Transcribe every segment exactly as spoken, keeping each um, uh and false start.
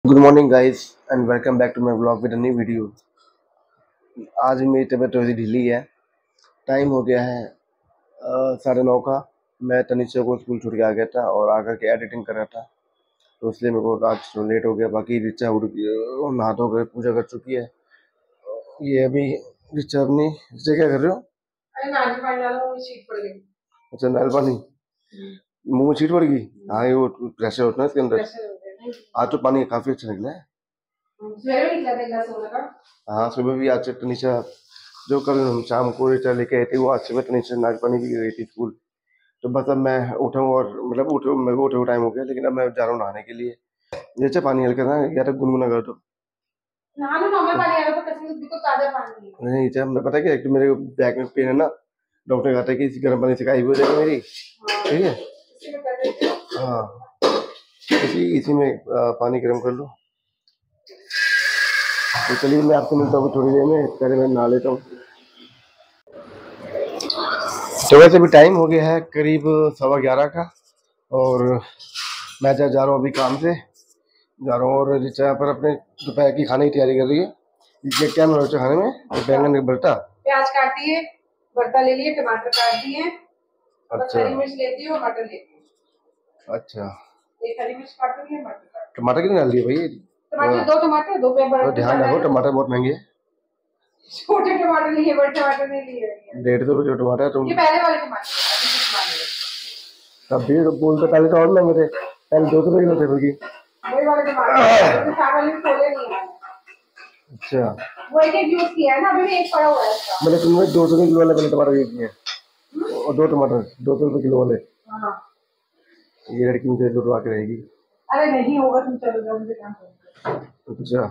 Good morning guys and welcome back to my blog with a new video. आज भी मेरी तबीयत थोड़ी सी ढीली है। टाइम हो गया है अ, साढ़े नौ का। मैं तनिष्का को स्कूल छोड़ के आ गया था और आकर के एडिटिंग कर रहा था, तो इसलिए मेरे को आज लेट हो गया। बाकी रिचा उड़ नहा धो कर पूजा कर चुकी है। ये अभी रिचा अपनी रिचा क्या कर रहे हो? अरे नारियल पानी डालो, मुंह में छींट पड़ गई। अच्छा, नारियल पानी मुंह में छींट पड़ गई। हाँ, ये वो प्रेशर होता है इसके अंदर। आज तो पानी काफी अच्छा निकला है। हाँ, सुबह भी आज तनिषा जो कल हम शाम को रिचा लेके आए थे, वो आज सुबह तनिषा नाग पानी भी गई थी स्कूल। तो बस अब मैं उठा हूँ और मतलब उठे मेरे को उठे हुए टाइम हो गया, लेकिन अब मैं जा रहा हूँ नहाने के लिए। रिचा पानी हल्का ना या तो गुनगुना कर दो। नहा लो, नॉर्मल पानी आ रहा है, कसम से ताजा पानी है। नहीं रिचा, मैं पता क्या, एक तो मेरे बैक में पेन है ना, डॉक्टर कहता है कि इसी गर्म पानी से काई हो जाएगी मेरी। ठीक है, हाँ, इसी इसी में पानी गर्म कर लो। तो चलिए मैं आपसे मिलता हूँ थोड़ी देर में, पहले मैं नहा लेता हूँ। तो वैसे भी टाइम हो गया है करीब सवा ग्यारह का, और मैं जा जा रहा हूँ अभी काम से जा रहा हूँ। और रिचा यहाँ पर अपने दोपहर की खाने की तैयारी कर रही है। ये क्या बना रहा है खाने में? बैंगन का भरता, प्याज काटी है, भरता ले लिए, टमाटर काट दिए। अच्छा, हरी मिर्च लेती हूँ, मटर लेती हूँ। अच्छा, एक हरी मिर्च काट ली, मटर टमाटर कितने डाल दिए भाई? टमाटर दो, टमाटर दो पे। ध्यान रखो, टमाटर बहुत महंगे हैं। छोटे टमाटर लिए, बड़े टमाटर नहीं लिए। डेढ़ सौ रुपये टमाटर तुम, ये पहले वाले टमाटर तब भी तो बोलते, पहले तो और महंगे थे, पहले दो सौ किलो थे बल्कि वही वाले टमाटर, वाले खोले नहीं है। अच्छा, वो एक एक यूज किया है ना, अभी भी एक पड़ा हुआ है उसका। मतलब तुमने दो सौ किलो वाले पहले टमाटर यूज किए और दो टमाटर दो सौ रुपये किलो वाले। हाँ, ये लड़की मुझे लुटवा के रहेगी। अरे नहीं होगा, तुम चलो जाओ, मुझे काम करो। अच्छा,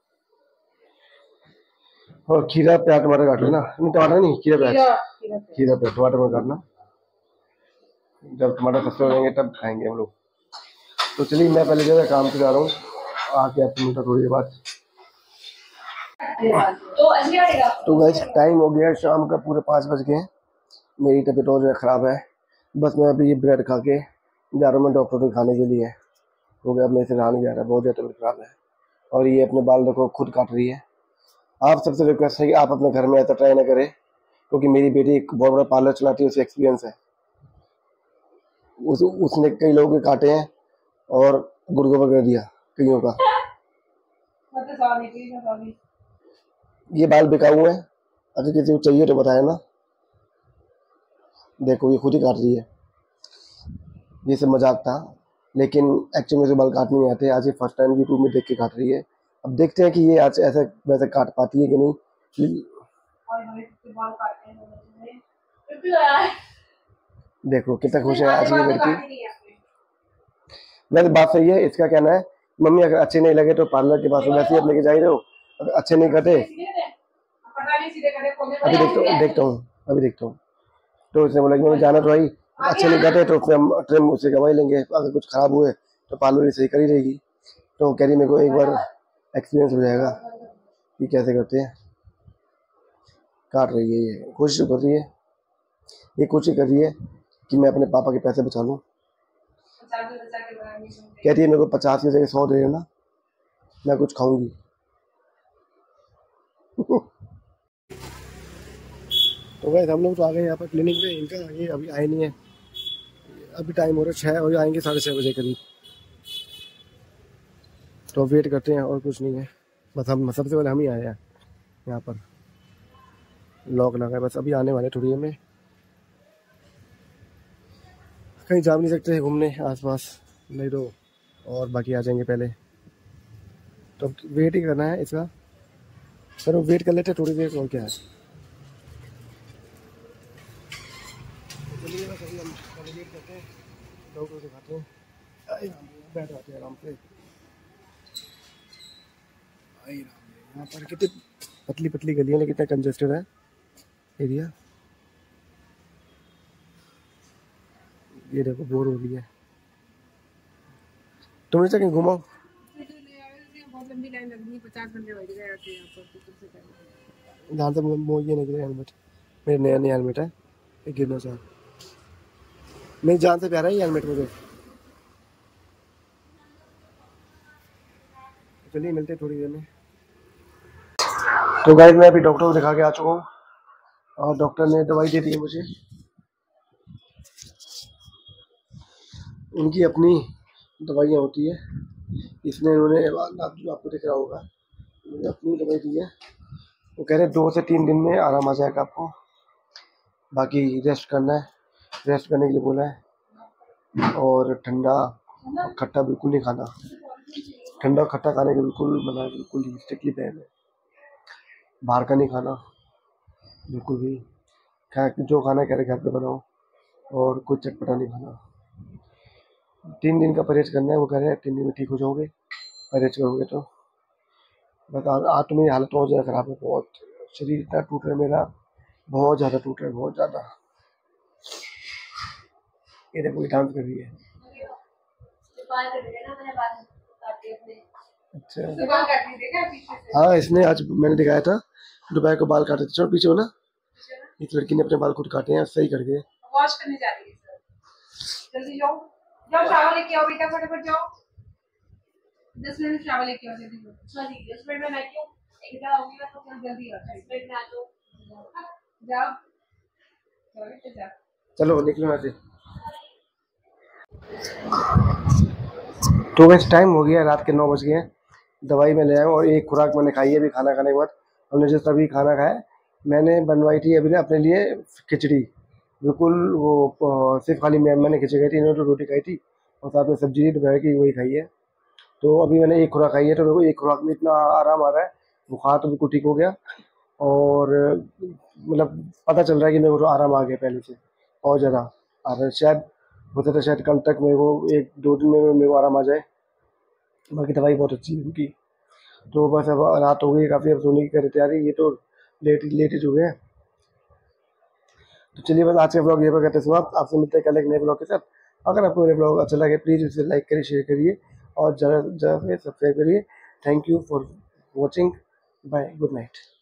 और खीरा प्याज टमाटर काट लेना। नहीं, टमाटर नहीं, खीरा प्याज, खीरा प्याज टमाटर में काटना। जब टमाटर सस्ते हो जाएंगे तब खाएंगे हम लोग। तो चलिए मैं पहले जगह काम से जा रहा हूँ, आके आपसे मिलता थोड़ी देर बाद। तो गाइस टाइम हो गया शाम का, पूरे पाँच बज गए हैं। मेरी तबीयत और ज़्यादा ख़राब है। बस मैं अभी ये ब्रेड खा के जा रहा हूँ मैं डॉक्टर को खाने के लिए। हो गया, अब मेरे से रहा नहीं जा रहा, बहुत ज़्यादा तबीयत ख़राब है। और ये अपने बाल देखो खुद काट रही है। आप सबसे रिक्वेस्ट है कि आप अपने घर में ऐसा ट्राई ना करें, क्योंकि मेरी बेटी एक बहुत बड़ा पार्लर चलाती है, उसे एक्सपीरियंस है। उस उसने कई लोगों के काटे हैं और गुर्गो वगैरह दिया कईयों का। ये बाल बिकाऊ है, अगर किसी को चाहिए तो बताया ना। देखो ये खुद ही काट रही है। ये सब मजाक था, लेकिन एक्चुअली मुझे बाल काटने नहीं आते। आज ये फर्स्ट टाइम यूट्यूब में देख के काट रही है। अब देखते हैं कि ये आज ऐसा वैसे काट पाती है कि नहीं। देखो कितना खुश है आज ये लड़की। वैसे बात सही है, इसका कहना है मम्मी अगर अच्छे नहीं लगे तो पार्लर के पास वैसे ही आप लेके जा रहे हो, अगर अच्छे नहीं कटे। अभी देखता देखता हूँ अभी देखता हूँ। तो उसने बोला कि मैं जाना तो भाई, अच्छे नहीं कटे तो फिर हम ट्रेन उससे गवाही लेंगे, अगर कुछ खराब हुए तो पार्लर ही सही कर ही रहेगी। तो कह रही मेरे को एक बार एक्सपीरियंस हो जाएगा कि कैसे करते हैं। काट रही है, ये कोशिश कर रही है, ये कोशिश कर रही है कि मैं अपने पापा के पैसे बचा लूँ। कहती है मेरे को पचास की जगह सौ दे देना, मैं कुछ खाऊंगी। तो वैसे हम लोग तो आ गए यहाँ पर क्लिनिक में, इनका ये अभी आए नहीं है। अभी टाइम हो रहा है छः बजे, आएंगे साढ़े छः बजे करीब। तो वेट करते हैं और कुछ नहीं है। बस हम सबसे पहले हम ही आए हैं यहाँ पर, लॉक लगा है। बस अभी आने वाले थोड़ी देर में। कहीं जा नहीं सकते घूमने आसपास, नहीं तो और बाकी आ जाएंगे पहले। तो वेट ही करना है इसका, सर वेट कर लेते थोड़ी देर और क्या है। चलिए बस अभी हम वेट करते हैं, डॉक्टर दिखाते हैं, बैठ जाते हैं आराम से। यहाँ पर कितनी पतली पतली गलियाँ, लेकिन कितना कंजेस्टेड है एरिया। ये देखो बोर हो रही है। तुम इसे कहीं घुमाओ। बहुत लंबी लाइन लग रही है, पचास बंदे बैठ गए आके यहाँ पर। ध्यान से वो ये नहीं गिरा हेलमेट, मेरे नया नया हेलमेट है, ये गिरना चाह नहीं, जान से प्यारा है ये हेलमेट मुझे। चलिए मिलते हैं थोड़ी देर में। तो गाइस मैं अभी डॉक्टर को दिखा के आ चुका हूँ और डॉक्टर ने दवाई दे दी है मुझे। उनकी अपनी दवाइयाँ होती है, इसमें उन्होंने आप जो आपको दिख रहा होगा अपनी दवाई दी है। वो कह रहे हैं दो से तीन दिन में आराम आ जाएगा आपको, बाकी रेस्ट करना है, रेस्ट करने के लिए बोला है। और ठंडा खट्टा बिल्कुल नहीं खाना, ठंडा खट्टा खाने के बिल्कुल मना है, बिल्कुल ही स्ट्रिक्टली बैन है। बाहर का नहीं खाना बिल्कुल भी, खा जो खाना कह रहे घर पे बनाओ, और कुछ चटपटा नहीं खाना। तीन दिन का परहेज करना है, वो कह रहे हैं तीन दिन में ठीक हो जाओगे परहेज करोगे तो। बस आज तो मेरी हालत बहुत ज़्यादा ख़राब है, बहुत शरीर इतना टूट रहा है मेरा, बहुत ज़्यादा टूट रहा है, बहुत ज़्यादा। ये देखो ये डांस कर रही है। अच्छा हाँ, इसने आज मैंने दिखाया था दोपहर को बाल काटे थे। चलो पीछे हो ना, एक लड़की ने अपने बाल खुद काटे हैं, सही करके वॉश करने जा रही है। सर जल्दी जाओ, जाओ शावर लेके आओ बेटा, फटाफट जाओ, दस मिनट शावर लेके आओ जल्दी। सॉरी दस मिनट में मैं क्यों एक बार आऊंगी तो फिर जल्दी आओ, दस मिनट में आ जाओ, जाओ जाओ चलो निकलो यहाँ से। तो वैसे टाइम हो गया, रात के नौ बज गए हैं। दवाई मैं ले आया हूँ और एक खुराक मैंने खाई है अभी खाना खाने के बाद। हमने जिस अभी खाना खाया, मैंने बनवाई थी अभी ना अपने लिए खिचड़ी, बिल्कुल वो सिर्फ खाली मैं मैंने खिचड़ी खाई थी, इन्होंने तो रोटी खाई थी और साथ में सब्जी दोपहर की वही खाई है। तो अभी मैंने एक खुराक खाई है, तो मेरे को एक खुराक में इतना आराम आ रहा है, बुखार तो बिल्कुल ठीक हो गया और मतलब पता चल रहा है कि मेरे को तो आराम आ गया पहले से और ज़्यादा आ रहा है। शायद होता था शायद कल तक मेरे को एक दो दिन में मेरे को आराम आ जाए। बाकी दवाई बहुत अच्छी है उनकी। तो बस अब रात हो गई काफ़ी, अब सोने की कर तैयारी, ये तो लेट लेट ही चुके हैं। तो चलिए बस आज के ब्लॉग ये पर करते समाप्त, आपसे मिलते हैं कल एक नए ब्लॉग के साथ। अगर आपको मेरे ब्लॉग अच्छा लगे प्लीज़ इसे लाइक करिए, शेयर करिए और ज़्यादा ज़्यादा से सब्सक्राइब करिए। Thank you for watching, bye, good night.